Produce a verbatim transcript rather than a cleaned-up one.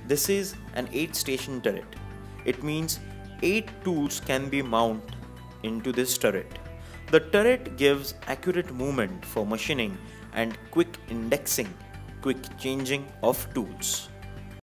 This is an eight station turret. It means eight tools can be mounted into this turret. The turret gives accurate movement for machining and quick indexing, quick changing of tools.